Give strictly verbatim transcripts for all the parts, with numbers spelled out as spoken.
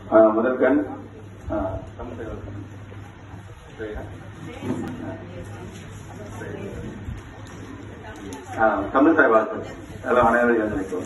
முதற்கண் தமிழ் தாய் வாழ்த்து எல்லாம் அனைவரும் நினைக்கிறோம்.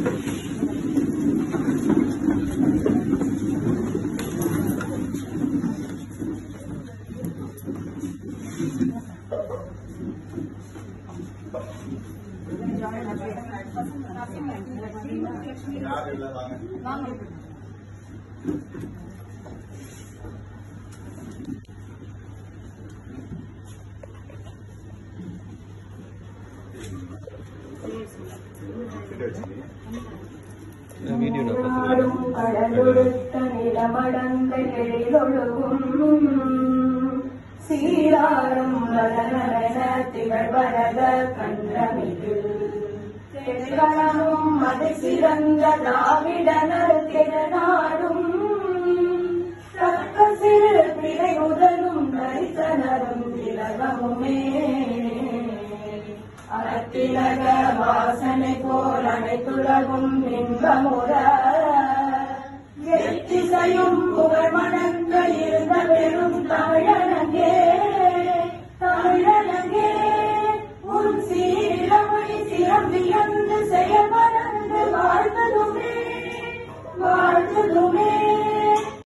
சீராரும் திகழ்வரத கண்டமிழில் அது சிறந்த திராவிடனர் திருநாடும் தக்க சிறு பிழை முதலும் தரிசனரும் திலகமுமே அத்திலக வாசனை போல் அனைத்துலகும் இன்பமுற வெற்றிசையும் புகழ் மணங்க இருந்த பெரும் தமிழ